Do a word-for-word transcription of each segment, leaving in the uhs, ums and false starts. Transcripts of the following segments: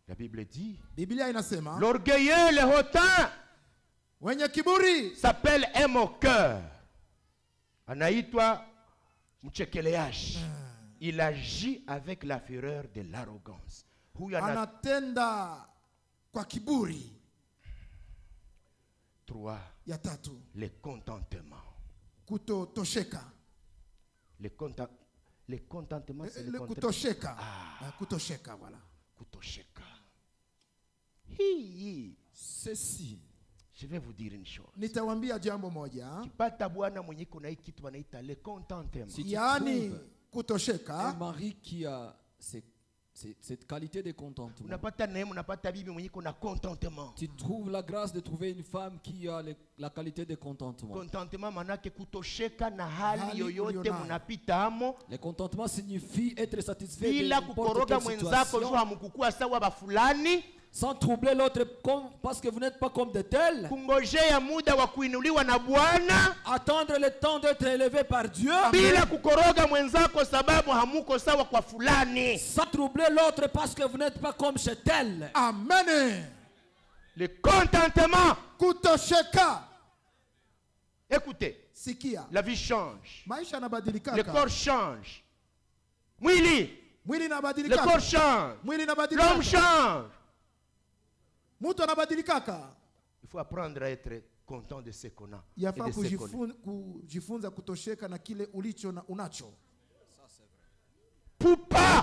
La Bible dit, Biblia inasema, l'orgueilleux, le hautain, wenye kiburi s'appelle un moqueur. Anaitwa mchekeleaji. Il agit avec la fureur de l'arrogance. Anatenda kwa kiburi. Trois. Ya tatu. Le contentement. Kutotosheka. Le content, le contentement, c'est le, le contentement. Kutosheka. Ah. Kutosheka, voilà. Kutosheka. Hi. Ceci. Je vais vous dire une chose. Nitawambia jambo moja. Kipata bwana mwenye kuna hiki kitu wanaita le contentement. Si yani kutosheka. Un mari qui a cette, cette qualité de contentement. Unapata neema, unapata bibi mwenye kuna contentement. Tu trouves la grâce de trouver une femme qui a le, la qualité de contentement. Contentement manake kutosheka na hali yoyote munapita amo. Le contentement signifie être satisfait de n'importe quelle situation. Sans troubler l'autre parce que vous n'êtes pas comme de tels. Attendre le temps d'être élevé par Dieu. Sans troubler l'autre parce que vous n'êtes pas comme chez tel. Amen. Le contentement. Kutosheka. Écoutez. Sikia. La vie change. Maisha nabadilika. Le corps change. Mwili. Mwili nabadilika. Le corps change. Mwili nabadilika. L'homme change. Mutu anabadilikaka. Il faut apprendre à être content de ce qu'on a. Yafaa kujifunza kutosheka na kile ulicho na unacho. Ça c'est vrai. Poupa.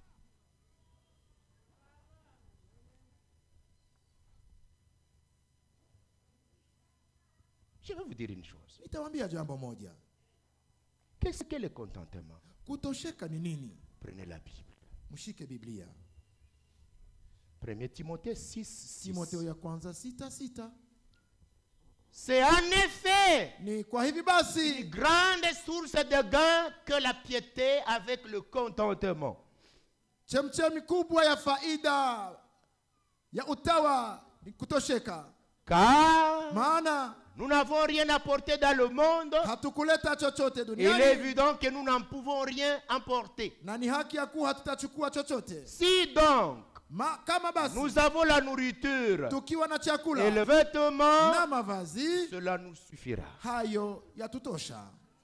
Je vais vous dire une chose. Nitawambia jambo moja. Qu'est-ce que le contentement? Kutosheka ni nini? Prenez la Bible. Mshike Biblia. Premier Timothée six, six. Timotheo ya kwanza sita sita. C'est en effet ni kwa hivi basi une grande source de gain que la piété avec le contentement. Chemchemi kubwa ya faida ya utawa ni kutosheka. Car maana nous n'avons rien apporté dans le monde. Hatukuleta chochote Il duniani. est évident que nous n'en pouvons rien emporter. Na ni haki ya kuwa hatutachukua chochote. Si donc Ma, kama basi, nous avons la nourriture tukiwa na chakula et le vêtement, na mavazi, cela nous suffira. Hayo yatutosha.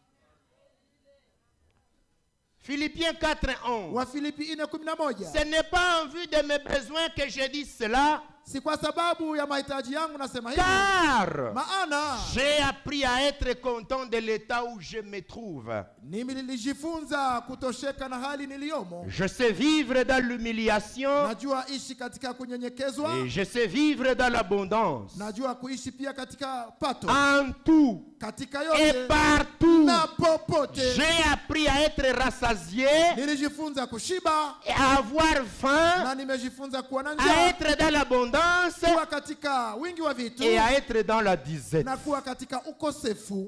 Philippiens quatre onze. Wa Filipi ine kumi na moja. Ce n'est pas en vue de mes besoins que je dis cela. Si kwa sababu ya mahitaji yangu nasema hivi. Car maana j'ai appris à être content de l'état où je me trouve. Nimi nilijifunza kutosheka na hali niliyomo. Je sais vivre dans l'humiliation. Najua ishi katika kunyenyekezwa. Et je sais vivre dans l'abondance. Najua kuishi pia katika pato. En tout katika yote et partout. Na popote. J'ai appris à être rassasié. Nilijifunza kushiba. Et à avoir faim. Na nimejifunza kuwa na njaa. À être dans l'abondance. Kuwa katika wingi wa vitu. Et à être dans la disette. Na kuwa katika ukosefu.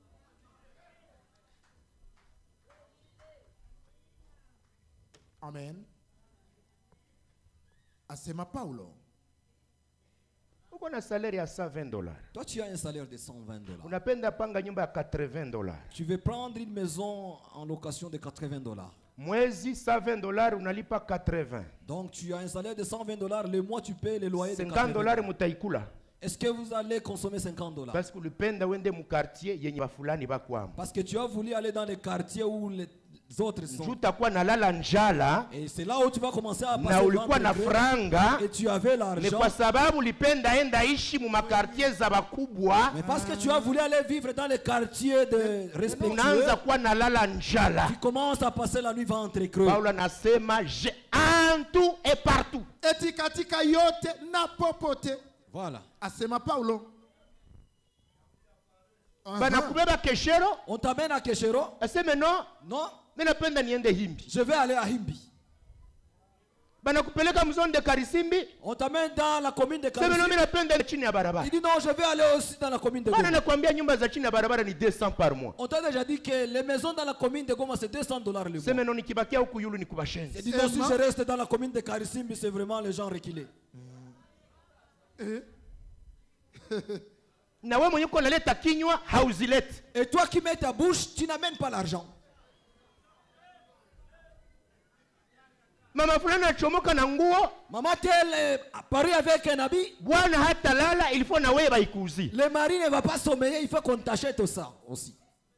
Amen. Asema Paulo. Uko na salaire ya cent vingt dollars. Toi tu as un salaire de cent vingt dollars. Unapenda panga nyumba ya quatre-vingts dollars. Tu veux prendre une maison en location de quatre-vingts dollars. Mwezi cent vingt dollars unalipa quatre-vingts. Donc tu as un salaire de cent vingt dollars, le mois tu payes le loyer de cinquante dollars mutaikula. Est-ce que vous allez consommer cinquante dollars? Parce que ulipenda wende mu quartier yenye bafulani bakwamo. Parce que tu as voulu aller dans les quartiers où les autres sont. Utakuwa nalala njala. Et c'est là où tu vas commencer à passer. Na ulikuwa na franga. Et tu avais l'argent. Mais kwa sababu ulipenda enda ishi mu makartier za bakubwa. Mais parce que tu as voulu aller vivre dans les quartiers de respectueux. Unaanza kuwa nalala njala. Tu commences à passer la nuit ventre creux. Paulo anasema je en tout et partout. Eti katika yote na popote. Voilà. Asema Paulo. Banakubeba Keshero. On t'amène à Keshero. Asema non. Non. Ninapenda niende Himbi. Je vais aller à Himbi. Banakupeleka mzone de Karisimbi. On t'amène dans la commune de Karisimbi. Sema non, ninapenda chini ya barabara. Il dit non, je vais aller aussi dans la commune de Goma. Bana nakwambia nyumba za chini ya barabara ni deux cents par mois. On t'a déjà dit que les maisons dans la commune de Goma c'est deux cents dollars le mois. Sema non, nikibakia huku yulu ni kubashenzi. Il dit non, si je reste dans la commune de Karisimbi, c'est vraiment les gens reculés. Na wewe mwenye uko naleta kinywa hauzileti. Et toi qui mets ta bouche, tu n'amènes pas l'argent. Mama fulani achomoka na nguo. Maman tel est apparue avec un habit. Bwana hata lala, il faut na wewe baikuzi. Le mari ne va pas sommeiller, il faut qu'on t'achète ça aussi.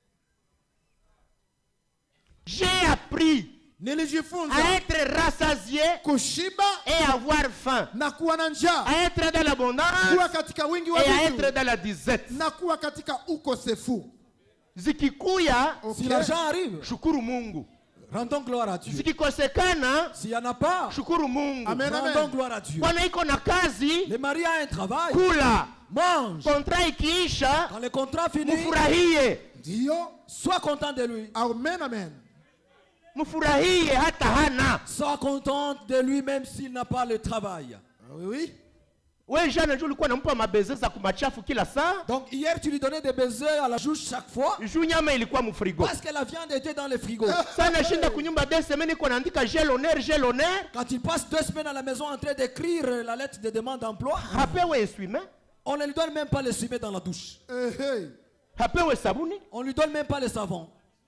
J'ai appris Nilijifunza à être rassasié kushiba et avoir faim. na kuwa na njaa, À être dans l'abondance kuwa katika wingi wa et à vitu être dans la disette. na kuwa katika ukosefu. Zikikuya, Si l'argent arrive, shukuru Mungu. rendons gloire à Dieu. Zikikosekana, S'il n'y en a pas, shukuru Mungu. Amen, rendons amen. gloire à Dieu. Bwana iko na kazi, Le mari a un travail, kula. mange. Contrat ikiisha, Quand le contrat finit, mufurahie. Ndiyo, sois content de lui. amen, amen. Mufurahie hata hana. Sois content de lui même s'il n'a pas le travail. Ah, oui, oui. Wewe jana njoo ulikuwa unampa mabeze za kumachafu kila saa. Donc hier tu lui donnais des baisers à la jouche chaque fois Juu nyama ilikuwa mfrigo. parce que la viande était dans le frigo. Sana shinda kunyumba deux semaines iko naandika gel honneur gel honneur. Quand il passe deux semaines à la maison en train d'écrire la lettre de demande d'emploi, Hapewe eswime. on ne lui donne même pas le sumer dans la douche. Eh, hey. Hapewe sabuni. On ne lui donne même pas le savon.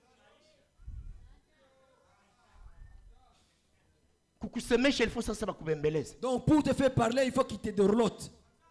Kukusemesha il faut sasa bakubembeleze. Donc pour te faire parler, il faut qu'il te dorlote.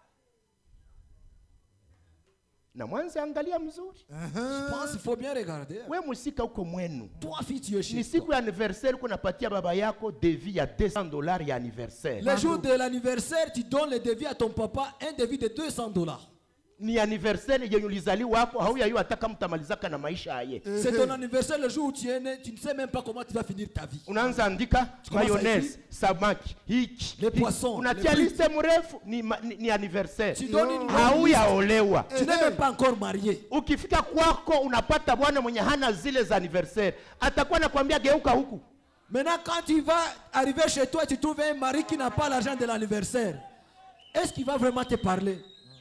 Na mwanza angalia mzuri. Je pense qu'il faut bien regarder. We musika uko mwenu. Toi, fille, tu es chez Ni toi. siku ya anniversaire uko napatia baba yako devis ya deux cents dollars ya anniversaire. Le jour de l'anniversaire, tu donnes le devis à ton papa, un devis de deux cents dollars. Ni anniversaire yenye ulizaliwa wako hauyayo ataka mtamalizaka na maisha aye. C'est ton anniversaire le jour où tu es né, tu ne sais même pas comment tu vas finir ta vie. Unaanza andika commences à mayonnaise, samaki, hiki. Les hiki. poissons, Unatia les liste mrefu ni, ma- ni, ni anniversaire. Tu donnes une longue Hauyaolewa. liste. Tu n'es même pas encore marié. Ukifika kwako unapata bwana mwenye hana zile za anniversaire. Atakuwa nakwambia geuka huku. Maintenant, quand tu vas arriver chez toi, tu trouves un mari qui n'a pas l'argent de l'anniversaire. Est-ce qu'il va vraiment te parler?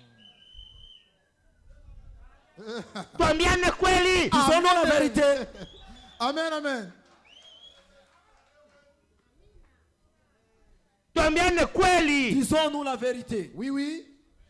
Tuambiane kweli. Disons-nous la vérité. Amen, amen. Tuambiane kweli. Disons-nous la vérité. Oui, oui.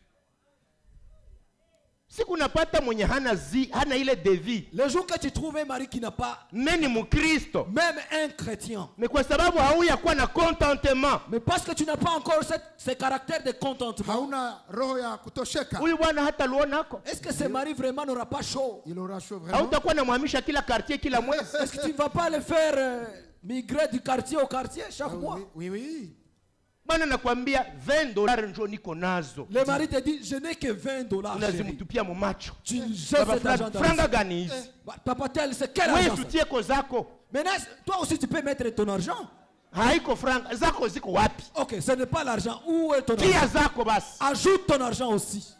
Siku napata mwenye hana zi, hana ile devis. Le jour que tu trouves un mari qui n'a pas, Mimi ni Mkristo. même un chrétien, Mais kwa sababu hauya kuwa na contentement. mais parce que tu n'as pas encore cette, ce caractère de contentement, Hauna roho ya kutosheka. Huyu bwana hata luonako. est-ce que ce mari vraiment n'aura pas chaud? Il aura chaud vraiment. Hautakuwa namhamisha kila quartier kila mwezi. Est-ce que tu ne vas pas le faire euh, migrer du quartier au quartier chaque Ah, mois? oui, oui, oui. Bwana nakwambia vingt dollars njo niko nazo. Le mari te dit, je n'ai que vingt dollars. Unazimtupia mu macho. Tu jettes cet argent dans Franga le gani hizi? Bah, Papa tel, c'est quel Wewe argent ça? tutie ko zako. Maintenant, toi aussi tu peux mettre ton argent. Haiko franga zako ziko wapi? Ok, ce n'est pas l'argent. Où est ton Tia argent? zako basi. Ajoute ton argent aussi.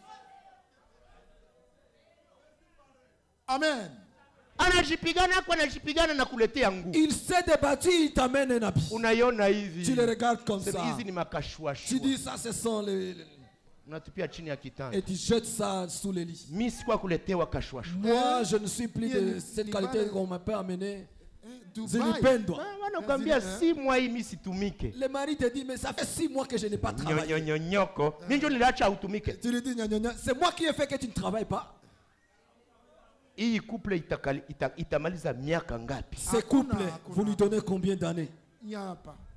Amen. Anajipigana kwa anajipigana na kuletea nguo. Il s'est débattu, il t'amène un habit. Unaiona hivi. Tu le regardes comme Sema ça. hizi ni makashwashwa. Tu dis ça, ce sont les... les- Unatupia chini ya kitanda. Et tu jettes ça sous les lits. Mimi sikuwa kuletewa kashwashwa. Moi, je ne suis plus de Il- cette il qualité va- qu'on m'a pas amené. Eh, Zilipendwa. Ah, wanakwambia si mwa hii mimi situmike. Le mari te dit, mais ça fait six mois que je n'ai pas travaillé. Nyonyonyoko. Mimi ndio niliacha utumike. Tu lui dis, gna, gna, gna, c'est moi qui ai fait que tu ne travailles pas. Hii couple itakali, ita, itamaliza miaka ngapi? Ce Hakuna, couple, hakuna. vous lui donnez combien d'années? Il n'y a pas.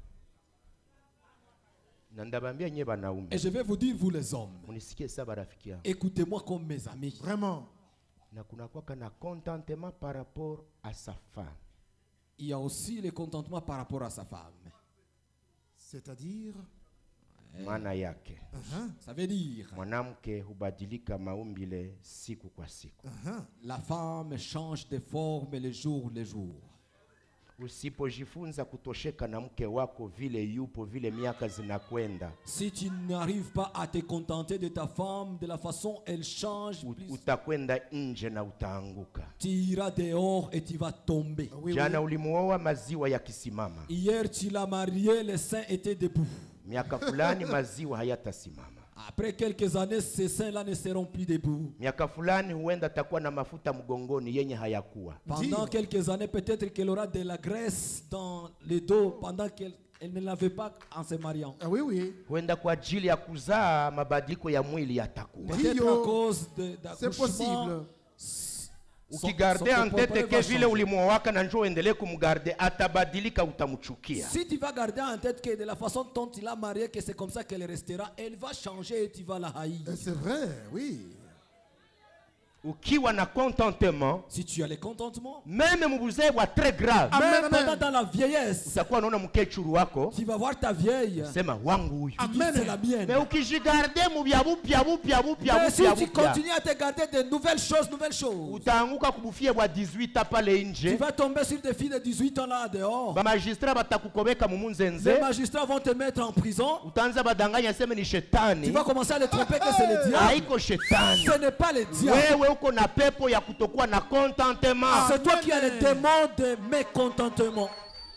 Na ndabambia nye banaume. Et je vais vous dire, vous les hommes, Munisikie sasa rafiki yangu. écoutez-moi comme mes amis. Vraiment. Na kuna kwa kana contentement par rapport à sa femme. Il y a aussi le contentement par rapport à sa femme. C'est-à-dire. Maana yake Uh-huh. Ça veut dire, mwanamke hubadilika maumbile siku kwa siku. Uh-huh. la femme change de forme le jour le jour. Usipojifunza kutosheka na mke wako vile yupo vile miaka zinakwenda, Si tu n'arrives pas à te contenter de ta femme de la façon elle change, ut- plus, utakwenda nje na utaanguka. tu iras dehors et tu vas tomber. Oui, Jana oui. ulimuoa maziwa yakisimama, Hier, tu l'as marié, les seins étaient debout. miaka fulani maziwa hayatasimama. Après quelques années, ces seins-là ne seront plus debout. Miaka fulani huenda atakuwa na mafuta mgongoni yenye hayakuwa. Pendant Dis. quelques années, peut-être qu'elle aura de la graisse dans le dos pendant qu'elle elle ne l'avait pas en se mariant. Ah, oui, oui. Huenda kwa ajili ya kuzaa mabadiliko ya mwili yatakuwa. Peut-être Dio. à cause de- C'est d'accouchement, possible. Ukigarde en tête que vile ulimwowaka na njoo endelee kumgarde, atabadilika, utamuchukia. Si tu vas garder en tête que de la façon dont il a marié, que c'est comme ça qu'elle restera, elle va changer et tu vas la haïr. Et c'est vrai, oui. Ukiwa na contentement, Si tu as le contentement, même mubuzee wa très grave, Amen, même amen. pendant dans la vieillesse, utakuwa unaona mkechuru wako tu vas voir ta vieille. sema wangu huyu. Tu dis, c'est la mienne. Mais ukijigarde mubya bupya bupya bupya Mais si bupya tu bupya, continues à te garder de nouvelles choses, nouvelles choses, utaanguka kubufie bwa dix-huit ans pale tu nje. vas tomber sur des filles de dix-huit ans là dehors. Ba magistrat batakukobeka mumunzenze. Les magistrats vont te mettre en prison. Utaanza badanganya sema ni Tu shetani. vas commencer à les tromper que c'est le diable. Haiko shetani. Ce n'est pas le diable. Wewe uko na pepo ya kutokuwa na contentement. C'est toi qui as le démon de mécontentement.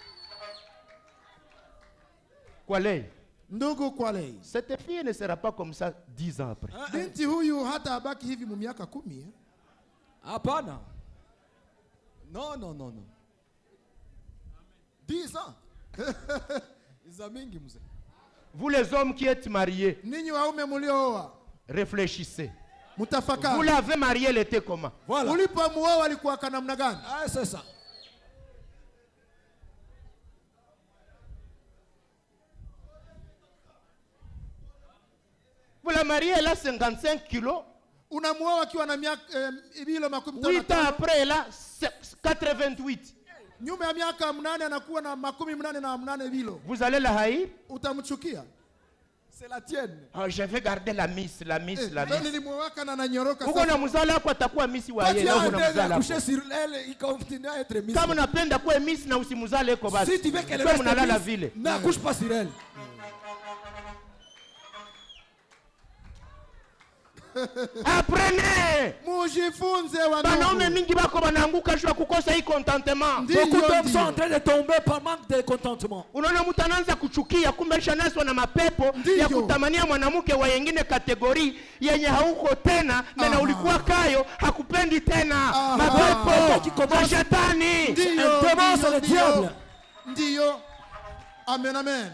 Kwale, Ndugu Kwalei, cette fille ne sera pas comme ça dix ans après. binti huyu hata abaki hivi mu miaka kumi eh? Hapana. Non, non, non, non. Dix ans. Iza mingi mzee. Vous les hommes qui êtes mariés, Ninyi waume mliooa, réfléchissez. Vous mutafakari. l'avez marié, elle était comment? Voilà. Ulipomuoa alikuwa kana namna gani? Ah, c'est ça. Vous la mariez, elle a cinquante-cinq kilos. Unamuoa akiwa na miaka eh, bilo makumi tano na huit ans tano. après, elle a quatre-vingt-huit. Nyuma ya miaka mnane anakuwa na makumi mnane na mnane bilo. Vous allez la haïr? Utamchukia? C'est la tienne. Oh, je vais garder la miss, la miss, Eh, la leo miss. nilimwowaka na nanyoroka Uko na mzala wako atakuwa miss wa Quand tu yeye, as uko un na désir mzala couché wako. sur elle, il continue à être mis. Kama unapenda kuwa miss na usimzale eko basi. Si tu veux qu'elle Kwa reste mnalala mise, vile. n'accouche pas sur elle. Apprenez! Mujifunze Banaume wanaume. mingi bako banaanguka juu ya kukosa hii contentement. Ndiyo, Beaucoup d'hommes ndiyo. sont en train de tomber par manque de contentement. Unaona mtu anaanza kuchukia, kumbe alishanaswa na mapepo Ndiyo. ya kutamania mwanamke wa yengine kategori yenye hauko tena na na Aha. ulikuwa kayo hakupendi tena. Aha. Mapepo Aha. na shetani. Ndiyo, Un démon, c'est ndiyo, le ndiyo. diable. Ndiyo. Amen, amen.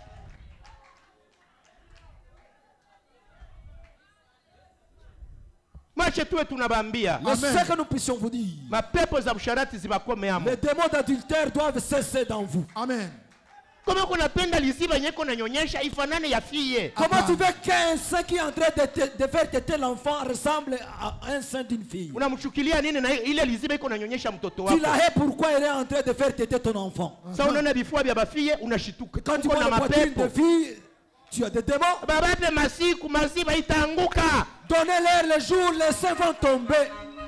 Mache tuwe tunabambia. Mais Amen. ce que nous puissions vous dire, Mapepo za usharati zibakome amo. les démons d'adultère doivent cesser dans vous. Amen. Kama kunapenda liziba nyeko na nyonyesha ifanane ya fille. Comment Aha. tu veux qu'un sein qui est en train de, te- de faire téter l'enfant ressemble à un sein d'une fille? Unamchukilia nini na ile liziba iko nanyonyesha mtoto Tu wako? la hais pourquoi elle est en train de faire téter ton enfant? Sasa unaona bifua vya bafie unashituka. Quand tu Uko vois na la poitrine de mapepo. fille, tu as des démons. Babape masiku maziba itaanguka. Donnez-leur les jours, les seins vont tomber.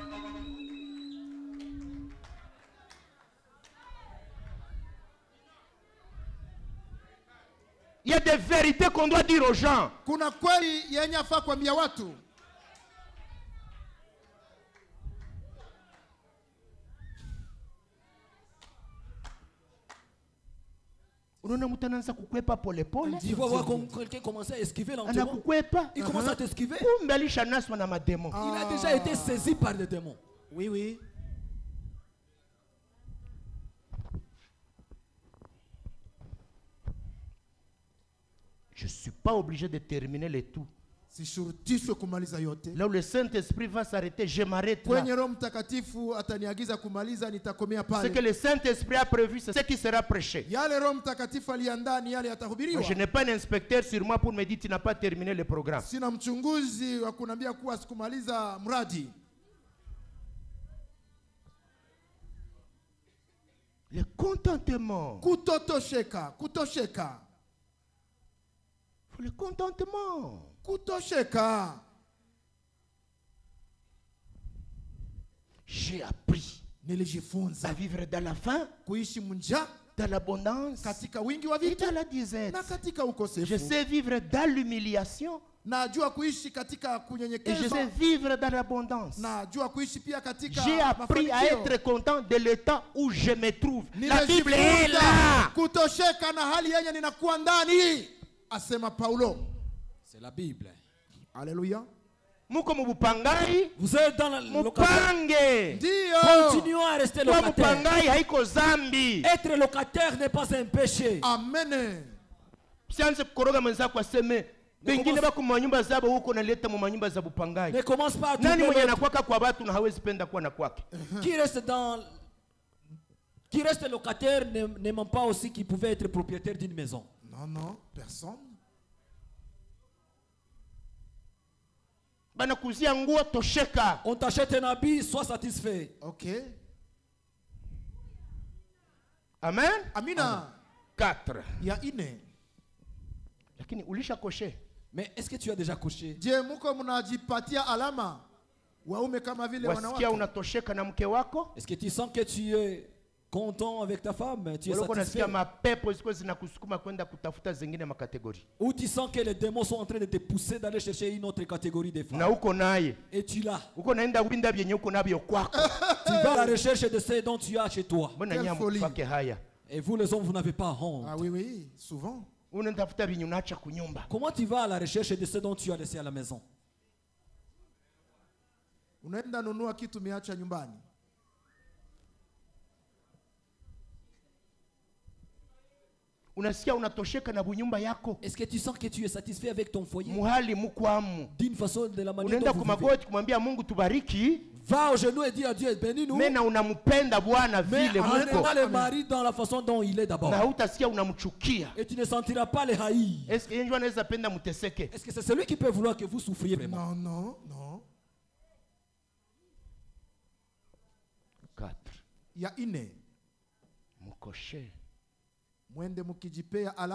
Il y a des vérités qu'on doit dire aux gens. Kuna kweli yenye afaa kuambia watu. Unaona mtu anaanza kukwepa pole pole. Tu vas voir comme quelqu'un commence à esquiver lentement. Anakukwepa. Il commence à t'esquiver. Kumbe alishanaswa na mademo. Il a déjà été saisi par des démons. Oui, oui. Je ne suis pas obligé de terminer le tout. Sishurutishwe kumaliza yote. Là où le Saint-Esprit va s'arrêter, je m'arrête là. Kwenye Roho Mtakatifu ataniagiza kumaliza, nitakomea Ce pale. que le Saint-Esprit a prévu, c'est ce qui sera prêché. Yale Roho Mtakatifu aliandaa ni yale Moi, yatahubiriwa. je n'ai pas un inspecteur sur moi pour me dire tu n'as pas terminé le programme. Sina mchunguzi wa kuniambia kuwa sikumaliza mradi. Le contentement. Kutotosheka, kutosheka, Faut le contentement. kutosheka. J'ai appris Nilijifunza à vivre dans la faim, kuishi munja dans l'abondance katika wingi wa et vitu dans la disette. na katika Je ukosefu. sais vivre dans l'humiliation Najua kuishi katika et je kunyenyekezwa. sais vivre dans l'abondance. Najua kuishi pia katika J'ai appris à mafanikio. être content de l'état où je me trouve. La Bible est Nimejifunza là. kutosheka na hali yenye ninakuwa ndani, asema Paulo. C'est la Bible. Haleluya. Muko mubupangai, Vous êtes dans le locataire. mupange. Ndiyo. Continuons à rester Kwa locataire. mupangai haiko zambi. Être locataire n'est pas un péché. Amen. Sianze kukoroga mwenzako aseme Bengine bako manyumba zabo huko naleta mu manyumba za bupangai. Ne commence pas à Nani mwenye tromper anakwaka kwa watu na hawezi penda kuwa na kwake? l'autre. Qui reste dans qui reste locataire ne- n'aime pas aussi qu'il pouvait être propriétaire d'une maison. Non, non, personne. Banakuzia nguo tosheka. On t'achète un habit, sois satisfait. Ok. Amen. Amina. quatre. Ya ine. Lakini ulisha koshe. Mais est-ce que tu as déjà couché? Je, muko mnajipatia alama waume kama vile Wasikia wanawake? unatosheka na mke wako? Est-ce que tu sens que tu es content avec ta femme? Tu es Walikuwa satisfait? nasikia mapepo ziko zinakusukuma kwenda kutafuta zingine makategori. Ou tu sens que les démons sont en train de te pousser d'aller chercher une autre catégorie de femmes. Na uko naye. Et tu l'as. Uko naenda winda vyenye uko navyo kwako. Tu vas à la recherche de ce dont tu as chez toi. Mbona Quelle nyama folie. mfake haya? Et vous les hommes, vous n'avez pas honte. Ah oui, oui, souvent. Unatafuta vyenye unaacha kunyumba. Comment tu vas à la recherche de ce dont tu as laissé à la maison? Unaenda nunua kitu umeacha nyumbani. Unasikia unatosheka na bunyumba yako. Est-ce que tu sens que tu es satisfait avec ton foyer? Muhali mukwamu. D'une façon, de la manière Unaenda dont vous vivez. kumagoti kumwambia Mungu tubariki. Va au genou et dis à Dieu, bénis-nous. Mena unampenda Bwana Mais vile en muko. aimant le mari dans la façon dont il est d'abord. Na hutasikia unamchukia. Et tu ne sentiras pas les haïr. Est-ce que yeye anaweza penda muteseke? Est-ce que c'est celui qui peut vouloir que vous souffriez vraiment? Non, non, non. quatre. Ya ine. Mukoshe. Mwende mukijipea alama.